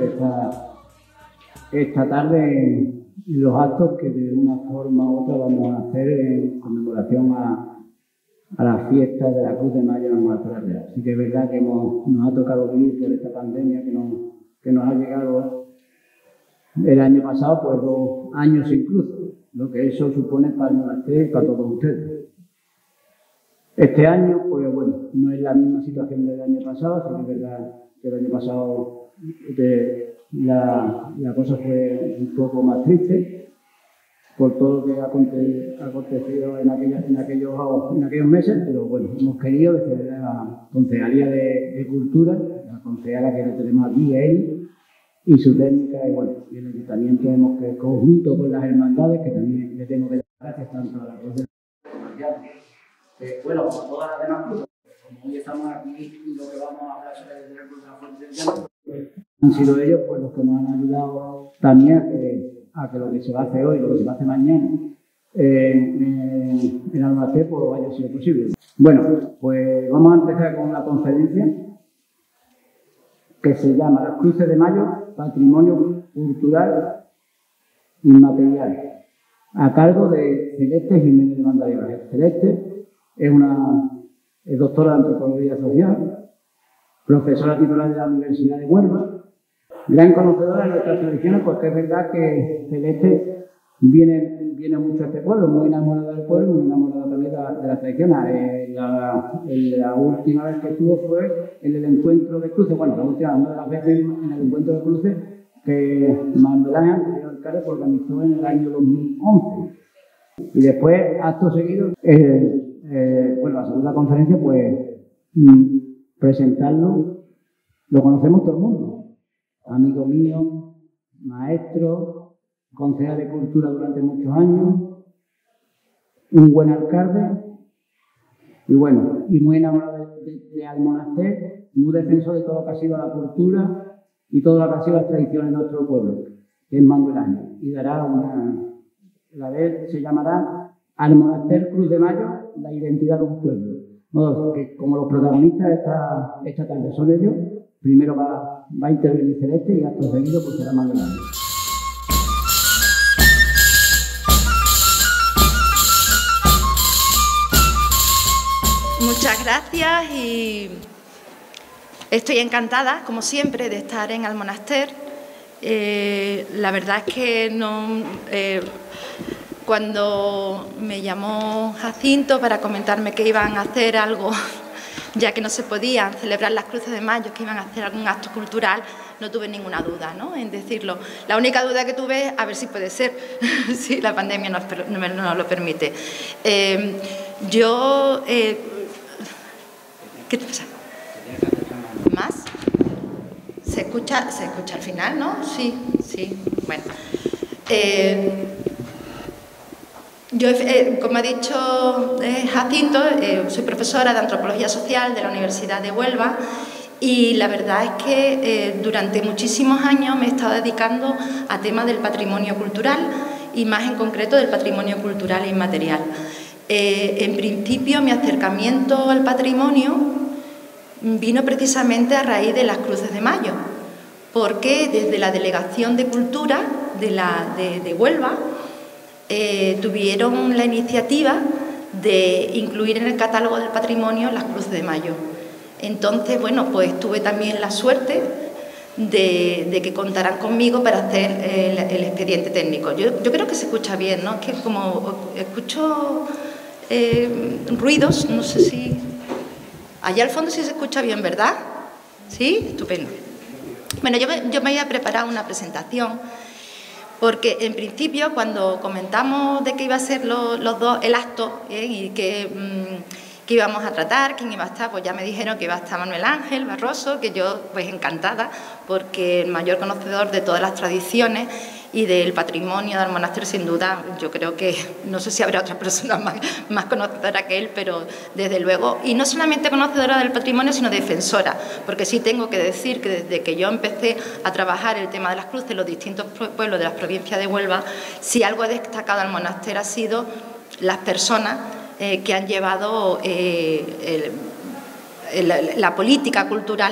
esta tarde en los actos que de una forma u otra vamos a hacer en conmemoración a las fiestas de la Cruz de Mayo en Almonaster Real. Sí que es verdad que nos ha tocado vivir por esta pandemia que nos ha llegado el año pasado, pues 2 años sin cruz, lo que eso supone para el monasterio y para todos ustedes. Este año, pues bueno, no es la misma situación del año pasado, sí que es verdad que el año pasado la cosa fue un poco más triste por todo lo que ha acontecido en aquellos meses, pero bueno, hemos querido desde la Concejalía de Cultura, la concejala que lo tenemos aquí, él y su técnica, y bueno, y el Ayuntamiento hemos que conjunto con las hermandades, que también le tengo que dar gracias tanto a la Cruz de bueno, como a todas las demás cosas, como hoy estamos aquí y lo que vamos a hablar sobre el Cruz de la Fuente del Llano, han sido ellos pues los que nos han ayudado también a que lo que se va a hacer hoy, lo que se va a hacer mañana en Almonaster, pues haya sido posible. Bueno, pues vamos a empezar con una conferencia que se llama Las Cruces de Mayo, Patrimonio Cultural Inmaterial, a cargo de Celeste Jiménez de Mandariva. Celeste es doctora de Antropología Social, profesora titular de la Universidad de Huelva, gran conocedora de nuestras tradiciones, porque es verdad que Celeste viene mucho a este pueblo, muy enamorada del pueblo, muy enamorada también de las tradiciones. La última vez que estuvo fue en el encuentro de cruces, bueno, una de las veces en el encuentro de cruces que Manuel Ángel, el alcalde, organizó en el año 2011. Y después, acto seguido, la segunda conferencia, pues presentarlo, lo conocemos todo el mundo. Amigo mío, maestro, concejal de Cultura durante muchos años, un buen alcalde y bueno, y muy enamorado de Almonaster, muy defensor de todo lo que ha sido la cultura y todo lo que ha sido las tradiciones de nuestro pueblo, que es Manuel Ángel. Y dará la vez se llamará Almonaster Cruz de Mayo, la identidad de un pueblo. No, que como los protagonistas esta tarde son ellos, primero va a intervenir Celeste y acto seguido pues será Manuel Ángel. Muchas gracias y estoy encantada, como siempre, de estar en Almonaster. La verdad es que cuando me llamó Jacinto para comentarme que iban a hacer algo, ya que no se podían celebrar las Cruces de Mayo, que iban a hacer algún acto cultural, no tuve ninguna duda, ¿no?, en decirlo. La única duda que tuve es a ver si puede ser, si la pandemia nos lo permite. ¿Qué te pasa? ¿Más? ¿Se escucha al final, no? Sí. Bueno. Yo, como ha dicho Jacinto, soy profesora de Antropología Social de la Universidad de Huelva y la verdad es que durante muchísimos años me he estado dedicando a temas del patrimonio cultural y más en concreto del patrimonio cultural inmaterial. En principio, mi acercamiento al patrimonio vino precisamente a raíz de las Cruces de Mayo, porque desde la Delegación de Cultura de Huelva tuvieron la iniciativa de incluir en el catálogo del patrimonio las Cruces de Mayo. Entonces, bueno, pues tuve también la suerte de que contaran conmigo para hacer el expediente técnico. Yo creo que se escucha bien, ¿no? Es que como escucho ruidos, no sé si... Allá al fondo sí se escucha bien, ¿verdad? ¿Sí? Estupendo. Bueno, yo me había preparado una presentación porque en principio cuando comentamos de que iba a ser el acto y que íbamos a tratar, quién iba a estar, pues ya me dijeron que iba a estar Manuel Ángel Barroso, que yo pues encantada, porque el mayor conocedor de todas las tradiciones y del patrimonio de Almonaster, sin duda, yo creo que, no sé si habrá otra persona más conocedora que él, pero desde luego, y no solamente conocedora del patrimonio, sino defensora, porque sí tengo que decir que desde que yo empecé a trabajar el tema de las cruces en los distintos pueblos de las provincias de Huelva, si algo he destacado al Almonaster ha sido las personas que han llevado la política cultural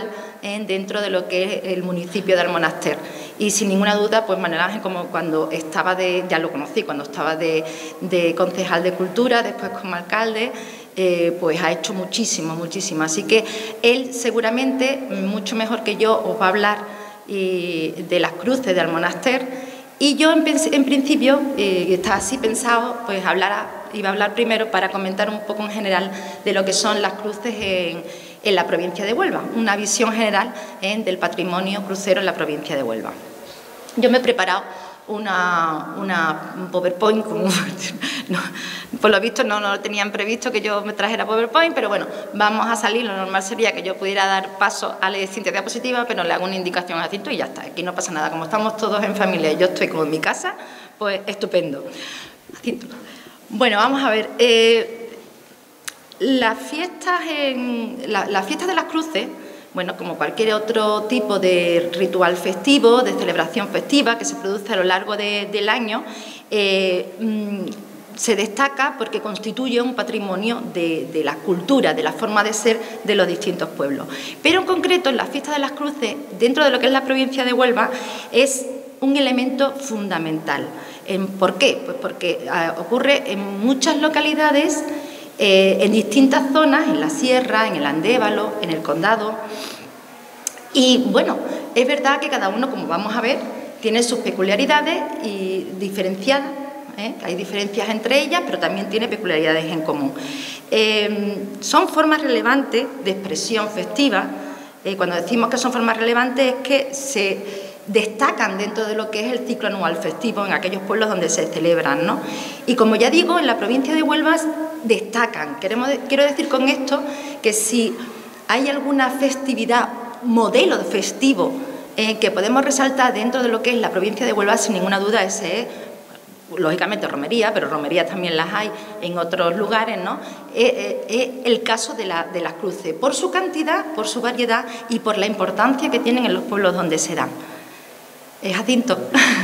dentro de lo que es el municipio de Almonaster. Y sin ninguna duda, pues Manuel Ángel, como cuando estaba ya lo conocí, cuando estaba de concejal de Cultura, después como alcalde, pues ha hecho muchísimo, muchísimo. Así que él seguramente, mucho mejor que yo, os va a hablar de las cruces de Almonaster. Y yo, en principio, está así pensado, pues iba a hablar primero para comentar un poco en general de lo que son las cruces en la provincia de Huelva, una visión general del patrimonio crucero en la provincia de Huelva. Yo me he preparado un PowerPoint, por lo visto no lo tenían previsto que yo me trajera PowerPoint, pero bueno, vamos a salir. Lo normal sería que yo pudiera dar paso a la siguiente diapositiva, pero le hago una indicación a Jacinto y ya está, aquí no pasa nada. Como estamos todos en familia y yo estoy como en mi casa, pues estupendo. Jacinto. Bueno, vamos a ver, las fiestas de las cruces, bueno, como cualquier otro tipo de ritual festivo, de celebración festiva que se produce a lo largo del año, se destaca porque constituye un patrimonio de la cultura, de la forma de ser de los distintos pueblos. Pero en concreto, en la fiesta de las cruces, dentro de lo que es la provincia de Huelva, es un elemento fundamental. ¿Por qué? Pues porque ocurre en muchas localidades, en distintas zonas, en la sierra, en el Andévalo, en el Condado. Y bueno, es verdad que cada uno, como vamos a ver, tiene sus peculiaridades y diferenciadas, hay diferencias entre ellas, pero también tiene peculiaridades en común. Son formas relevantes de expresión festiva. Cuando decimos que son formas relevantes es que se destacan dentro de lo que es el ciclo anual festivo en aquellos pueblos donde se celebran, ¿no? Y como ya digo, en la provincia de Huelva destacan. Quiero decir con esto que si hay alguna festividad, modelo festivo, que podemos resaltar dentro de lo que es la provincia de Huelva, sin ninguna duda ese es, lógicamente, romería, pero romerías también las hay en otros lugares, ¿no? Es el caso de las cruces, por su cantidad, por su variedad y por la importancia que tienen en los pueblos donde se dan. Jacinto.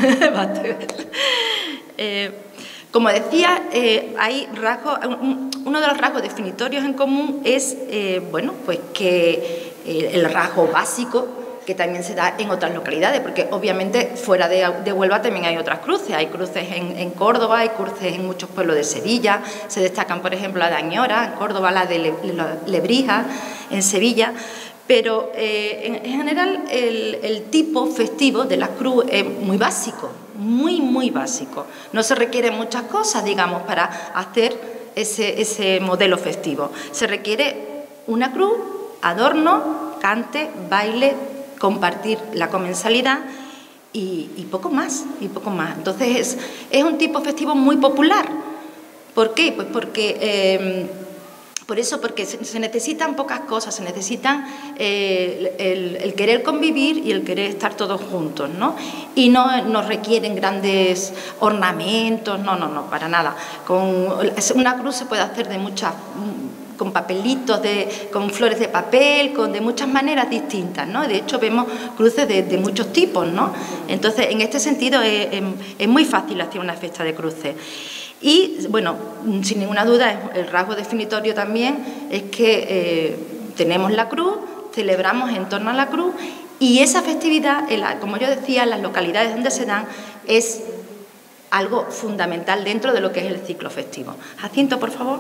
Como decía, hay rasgos, uno de los rasgos definitorios en común es, bueno, pues que el rasgo básico que también se da en otras localidades, porque obviamente fuera de Huelva también hay otras cruces. Hay cruces en Córdoba, hay cruces en muchos pueblos de Sevilla, se destacan, por ejemplo, la de Añora, en Córdoba la de Lebrija, en Sevilla. Pero en general el tipo festivo de la cruz es muy básico, muy básico. No se requieren muchas cosas, digamos, para hacer ese modelo festivo. Se requiere una cruz, adorno, cante, baile, compartir la comensalidad y poco más, Entonces es un tipo festivo muy popular. ¿Por qué? Pues porque se necesitan pocas cosas, se necesitan el querer convivir y el querer estar todos juntos, ¿no? Y no requieren grandes ornamentos, no, para nada. Una cruz se puede hacer de muchas, con papelitos, con flores de papel, de muchas maneras distintas, ¿no? De hecho, vemos cruces de muchos tipos, ¿no? Entonces, en este sentido, es muy fácil hacer una fiesta de cruces. Y, bueno, sin ninguna duda, el rasgo definitorio también es que tenemos la cruz, celebramos en torno a la cruz y esa festividad, como yo decía, en las localidades donde se dan, es algo fundamental dentro de lo que es el ciclo festivo. Jacinto, por favor.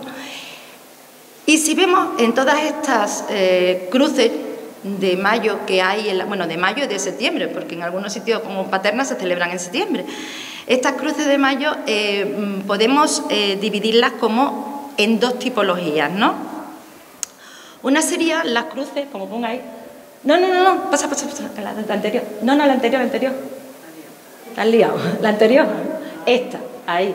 Y si vemos en todas estas cruces de mayo que hay, de mayo y de septiembre, porque en algunos sitios como Paterna se celebran en septiembre. Estas cruces de mayo podemos dividirlas como en dos tipologías, ¿no? Una sería las cruces, como ponga ahí. No, pasa, la anterior. No, la anterior. Estás liado. La anterior, esta, ahí.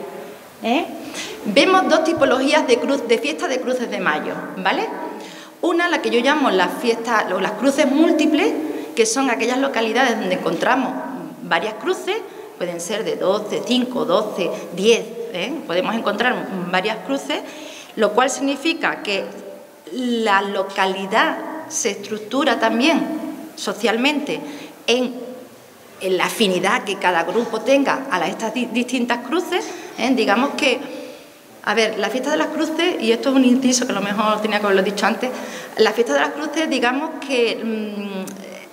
Vemos dos tipologías de fiestas de cruces de mayo, ¿vale? Una, la que yo llamo las fiestas o las cruces múltiples, que son aquellas localidades donde encontramos varias cruces, pueden ser de 12, 5, 12, 10, podemos encontrar varias cruces, lo cual significa que la localidad se estructura también socialmente en la afinidad que cada grupo tenga a estas distintas cruces. Digamos que, a ver, la fiesta de las cruces, y esto es un inciso que a lo mejor tenía que haberlo dicho antes, la fiesta de las cruces, digamos que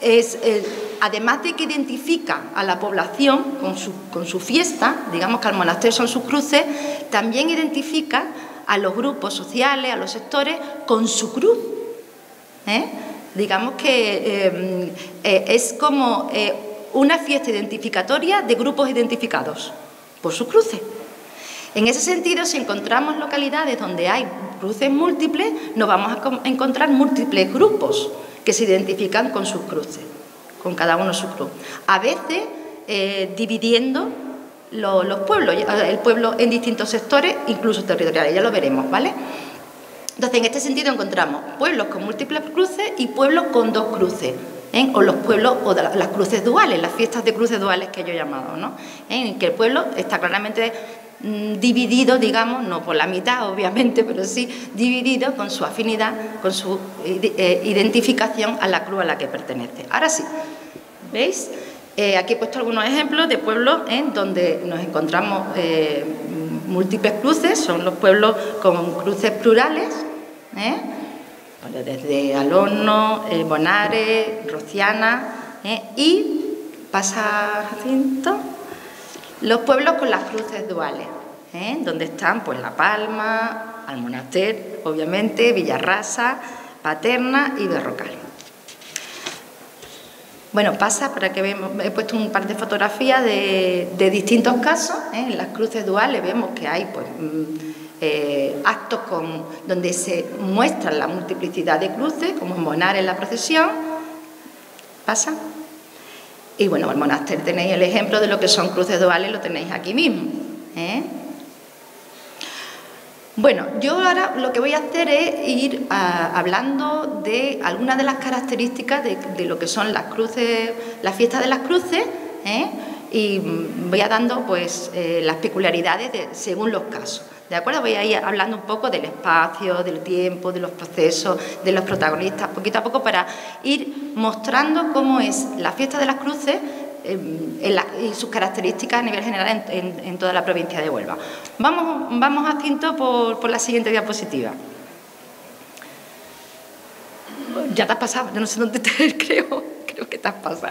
además de que identifica a la población con su fiesta, digamos que al monasterio son sus cruces, también identifica a los grupos sociales, a los sectores, con su cruz. Digamos que es como una fiesta identificatoria de grupos identificados por sus cruces. En ese sentido, si encontramos localidades donde hay cruces múltiples, nos vamos a encontrar múltiples grupos que se identifican con sus cruces, con cada uno su cruz. A veces dividiendo los pueblos, el pueblo en distintos sectores, incluso territoriales, ya lo veremos, ¿vale? Entonces, en este sentido encontramos pueblos con múltiples cruces y pueblos con dos cruces, o los pueblos, o las cruces duales, las fiestas de cruces duales que yo he llamado, ¿no? En que el pueblo está claramente dividido, digamos, no por la mitad, obviamente, pero sí dividido con su afinidad, con su identificación a la cruz a la que pertenece. Ahora sí, ¿veis? Aquí he puesto algunos ejemplos de pueblos donde nos encontramos múltiples cruces, son los pueblos con cruces plurales, desde Alorno, Bonares, Rociana, y pasa Jacinto, los pueblos con las cruces duales, donde están pues La Palma, Almonaster, obviamente, Villarrasa, Paterna y Berrocal. Bueno, pasa, para que veamos, he puesto un par de fotografías de distintos casos. En las cruces duales vemos que hay pues, actos donde se muestran la multiplicidad de cruces, como en Bonares en la procesión. Pasa. Y bueno, en Monaster tenéis el ejemplo de lo que son cruces duales, lo tenéis aquí mismo. Bueno, yo ahora lo que voy a hacer es ir hablando de algunas de las características de lo que son las cruces, las fiestas de las cruces, y voy a dando pues las peculiaridades según los casos. ¿De acuerdo? Voy a ir hablando un poco del espacio, del tiempo, de los procesos, de los protagonistas, poquito a poco, para ir mostrando cómo es la fiesta de las cruces y sus características a nivel general en toda la provincia de Huelva. Vamos a Cinto por la siguiente diapositiva. Ya te has pasado, yo no sé dónde te creo que te has pasado.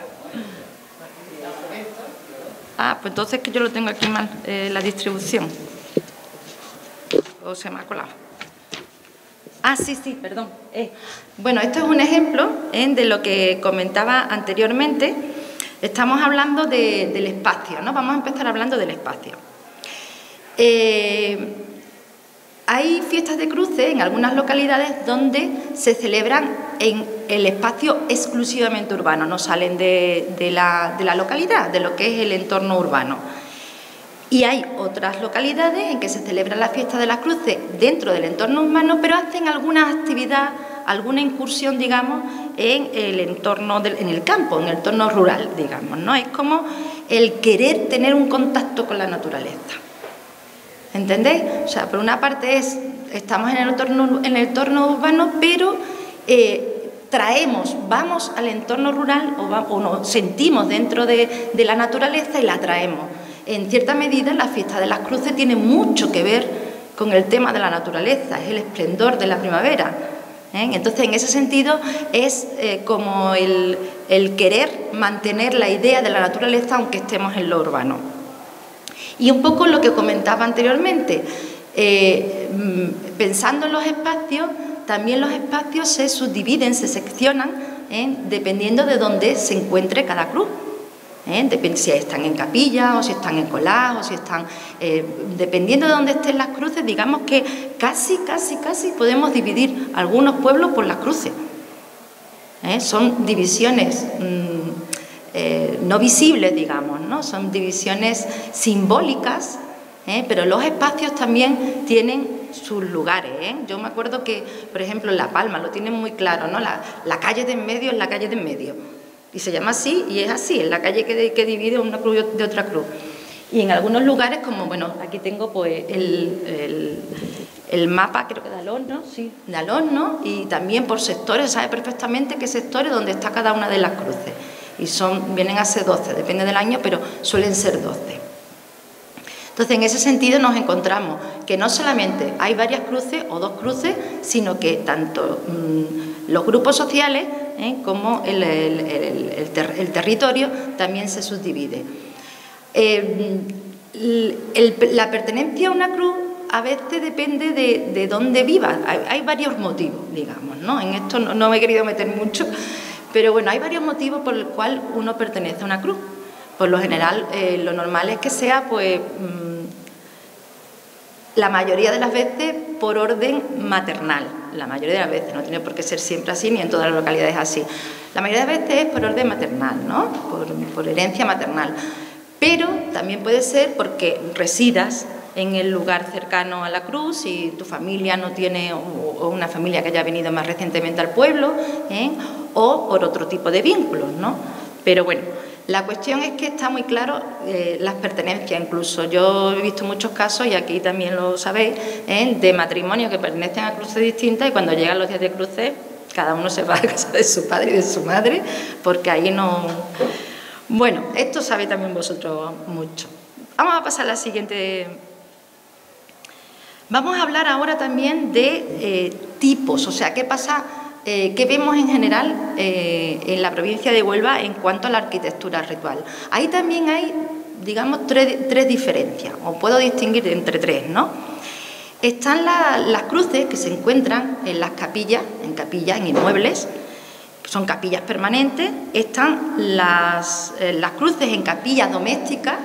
Ah, pues entonces que yo lo tengo aquí mal, la distribución. O se me ha colado. Ah, sí, perdón. Bueno, esto es un ejemplo de lo que comentaba anteriormente. Estamos hablando del espacio, ¿no? Vamos a empezar hablando del espacio. Hay fiestas de cruces en algunas localidades donde se celebran en el espacio exclusivamente urbano, no salen de la localidad, de lo que es el entorno urbano. Y hay otras localidades en que se celebra la fiesta de las cruces dentro del entorno urbano, pero hacen alguna actividad, alguna incursión, digamos, en el entorno, en el campo, en el entorno rural, digamos, ¿no? Es como el querer tener un contacto con la naturaleza. ¿Entendéis? O sea, por una parte estamos en el entorno urbano, pero vamos al entorno rural o nos sentimos dentro de la naturaleza y la traemos. En cierta medida, la fiesta de las cruces tiene mucho que ver con el tema de la naturaleza, es el esplendor de la primavera. Entonces, en ese sentido, es como el querer mantener la idea de la naturaleza aunque estemos en lo urbano. Y un poco lo que comentaba anteriormente, pensando en los espacios, también los espacios se subdividen, se seccionan, dependiendo de dónde se encuentre cada cruz. Depende si están en capilla o si están en colás o si están... dependiendo de dónde estén las cruces, digamos que casi podemos dividir algunos pueblos por las cruces. Son divisiones no visibles, digamos, ¿no? Son divisiones simbólicas, pero los espacios también tienen sus lugares. Yo me acuerdo que, por ejemplo, en La Palma lo tienen muy claro, ¿no? La calle de en medio es la calle de en medio. Y se llama así, y es así, es la calle que divide una cruz de otra cruz. Y en algunos lugares, como, bueno, aquí tengo pues el mapa, creo que de Alorno, sí, de Alorno, y también por sectores, sabe perfectamente qué sectores donde está cada una de las cruces. Y vienen a ser 12, depende del año, pero suelen ser 12. Entonces, en ese sentido nos encontramos que no solamente hay varias cruces o dos cruces, sino que tanto los grupos sociales como el territorio también se subdivide. La pertenencia a una cruz a veces depende de dónde vivas. Hay varios motivos, digamos, ¿no? En esto no me he querido meter mucho, pero bueno, hay varios motivos por los cuales uno pertenece a una cruz. Por lo general, lo normal es que sea, pues, la mayoría de las veces por orden maternal. La mayoría de las veces, no tiene por qué ser siempre así, ni en todas las localidades así. La mayoría de las veces es por orden maternal, ¿no? Por herencia maternal. Pero también puede ser porque residas en el lugar cercano a la cruz, y tu familia no tiene, o una familia que haya venido más recientemente al pueblo, o por otro tipo de vínculos, ¿no? Pero bueno, la cuestión es que está muy claro las pertenencias. Incluso yo he visto muchos casos, y aquí también lo sabéis, de matrimonios que pertenecen a cruces distintas, y cuando llegan los días de cruces, cada uno se va a casa de su padre y de su madre, porque ahí no... Bueno, esto sabéis también vosotros mucho. Vamos a pasar a la siguiente. Vamos a hablar ahora también de tipos, o sea, qué pasa, qué vemos en general en la provincia de Huelva en cuanto a la arquitectura ritual. Ahí también hay, digamos, tres diferencias, o puedo distinguir entre tres, ¿no? Están las cruces que se encuentran en las capillas, en inmuebles, que son capillas permanentes. Están las cruces en capillas domésticas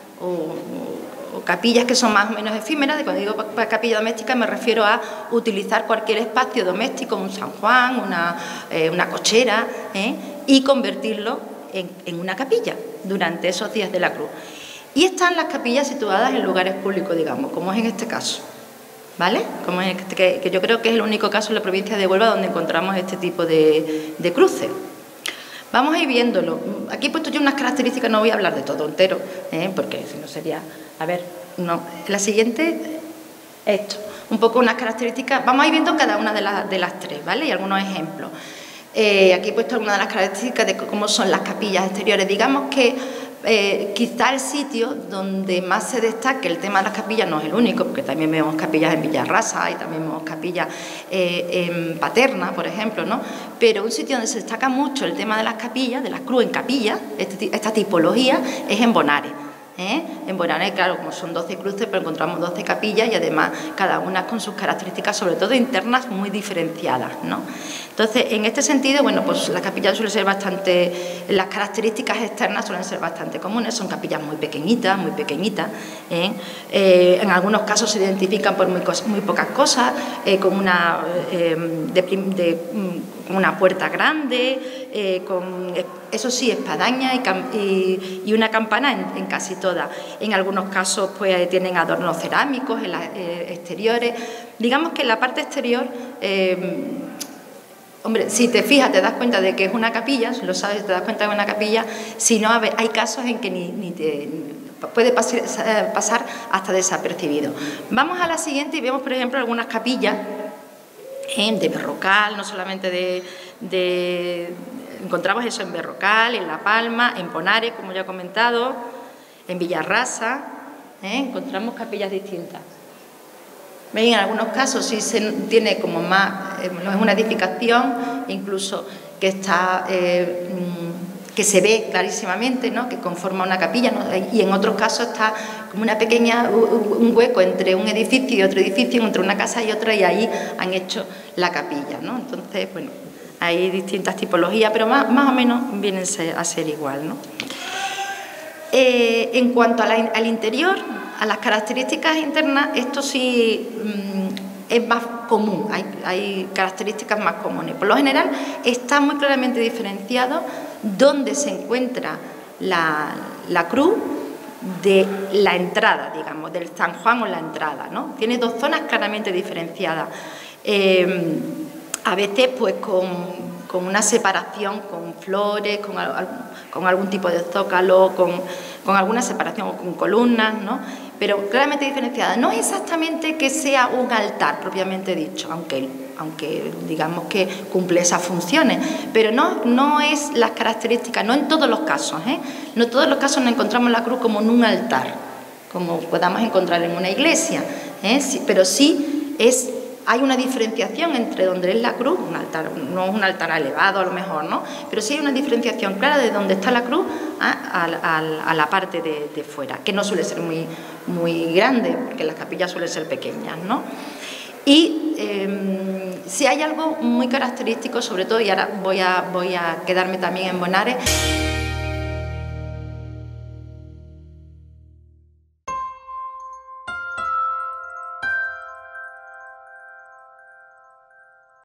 o capillas que son más o menos efímeras. Cuando digo capilla doméstica me refiero a utilizar cualquier espacio doméstico, un San Juan, una cochera, y convertirlo en una capilla durante esos días de la cruz. Y están las capillas situadas en lugares públicos, digamos, como es en este caso, ¿vale? Como es que yo creo que es el único caso en la provincia de Huelva donde encontramos este tipo de cruces. Vamos a ir viéndolo. Aquí he puesto yo unas características, no voy a hablar de todo entero, porque si no sería... A ver, no. La siguiente, esto. Un poco unas características. Vamos a ir viendo cada una de las tres, ¿vale? Y algunos ejemplos. Aquí he puesto algunas de las características de cómo son las capillas exteriores. Digamos que quizá el sitio donde más se destaque el tema de las capillas no es el único, porque también vemos capillas en Villarrasa y también vemos capillas en Paterna, por ejemplo, ¿no? Pero un sitio donde se destaca mucho el tema de las capillas, de las cruz en capilla, esta tipología, es en Bonares. En Bonares, claro, como son 12 cruces, pero encontramos 12 capillas y además cada una con sus características, sobre todo internas, muy diferenciadas, ¿no? Entonces, en este sentido, bueno, pues las capillas suelen ser bastante... Las características externas suelen ser bastante comunes, son capillas muy pequeñitas, en algunos casos se identifican por muy pocas cosas, con una puerta grande, con, eso sí, espadaña y una campana en casi todas. En algunos casos pues tienen adornos cerámicos en las exteriores. Digamos que en la parte exterior, hombre, si te fijas te das cuenta de que es una capilla, si lo sabes te das cuenta de una capilla. Si no, hay casos en que ni te puede pasar hasta desapercibido. Vamos a la siguiente y vemos, por ejemplo, algunas capillas de Berrocal, no solamente encontramos eso en Berrocal, en La Palma, en Bonares, como ya he comentado, en Villarrasa, encontramos capillas distintas. ¿Veis? En algunos casos sí se tiene como más, es una edificación incluso que está... que se ve clarísimamente, ¿no? Que conforma una capilla, ¿no? Y en otros casos está como un hueco entre un edificio y otro edificio, entre una casa y otra, y ahí han hecho la capilla, ¿no? Entonces, bueno, hay distintas tipologías, pero más o menos vienen a ser igual, ¿no? En cuanto al interior, a las características internas, esto sí es más común, hay características más comunes. Por lo general está muy claramente diferenciado dónde se encuentra la cruz de la entrada, digamos, del San Juan o la entrada, ¿no? Tiene dos zonas claramente diferenciadas, a veces pues con una separación, con flores, con algún tipo de zócalo, con alguna separación o con columnas, ¿no? Pero claramente diferenciada. No es exactamente que sea un altar propiamente dicho, aunque digamos que cumple esas funciones, pero no es las características, no en todos los casos, no en todos los casos nos encontramos la cruz como en un altar, como podamos encontrar en una iglesia, sí, pero sí es hay una diferenciación entre donde es la cruz, un altar, no es un altar elevado a lo mejor, ¿no? Pero sí hay una diferenciación clara de donde está la cruz a la parte de fuera, que no suele ser muy grande, porque las capillas suelen ser pequeñas, ¿no? Y si hay algo muy característico, sobre todo, y ahora voy a quedarme también en Bonares,